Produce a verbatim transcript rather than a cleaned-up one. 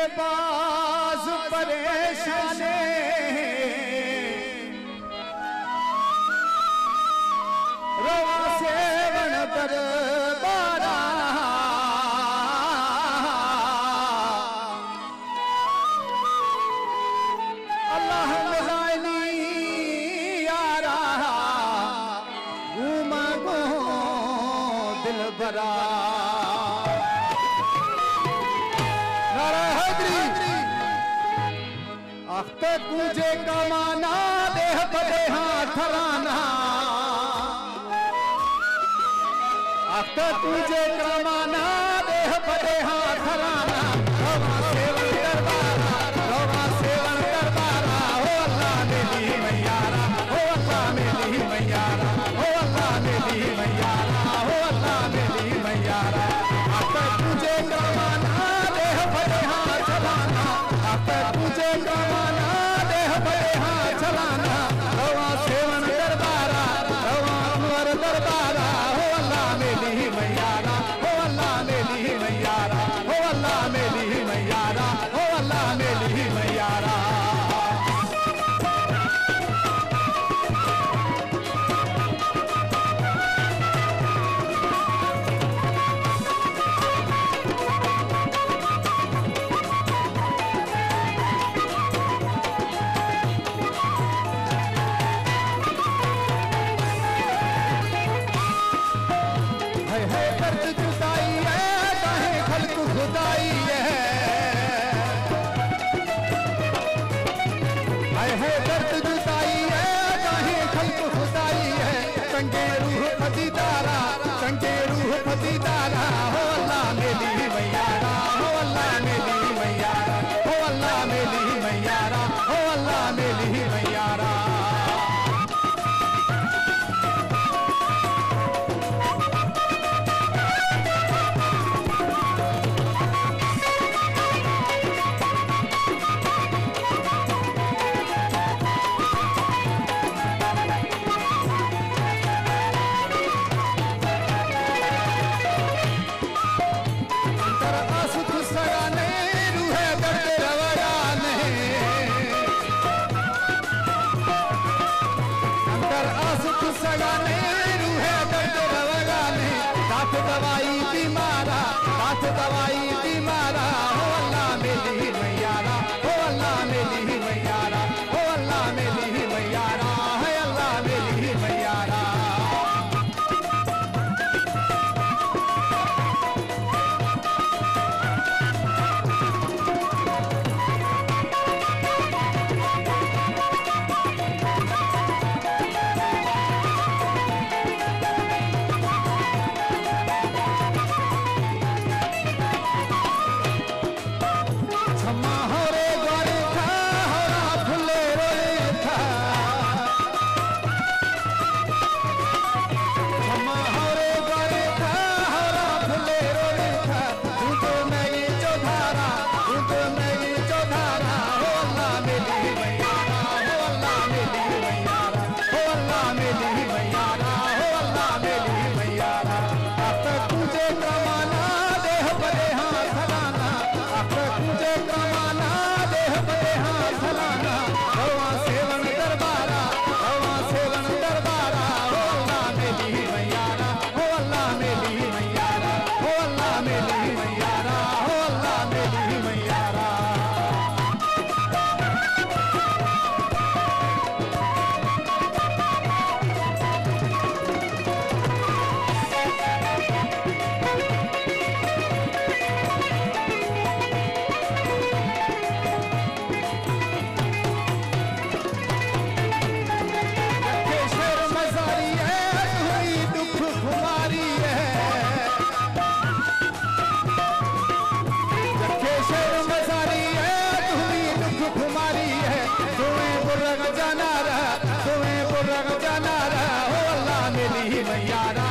बाज परेशाने रवा सेवन दरबारा अल्लाह मिलानी यारा घूमा गो दिल भरा अख्तर तुझे कमाना देह बड़े हाथ राना अख्तर तुझे कमाना देह बड़े हाथ राना रवा सेवन दरबारा रवा सेवन दरबारा हो अल्लाह मेरी मैयारा हो अल्लाह मेरी मैयारा हो अल्लाह मेरी मैयारा हो अल्लाह मेरी मैयारा अख्तर तुझे कमाना देह बड़े हाथ राना अख्तर तुझे कमाना देह बड़े हाथ चलाना रवा सेवन दरबारा रवा अनवर दरबारा हो अल्लाह मेरी मैयारा हो अल्लाह मेरी मैयारा हो अल्लाह मेरी मैयारा हो अल्लाह मेरी मैयारा दवाई बीमारा हाथ दवाई बीमारा हो अल्लाह मेरी मैयारा हो अल्लाह मेरी मैयारा हो अल्लाह मेरी मैयारा है अल्लाह मेरी मैयारा जाना रहा तुम्हें बुर्रग जाना रहा हो अल्लाह मेरी मैयारा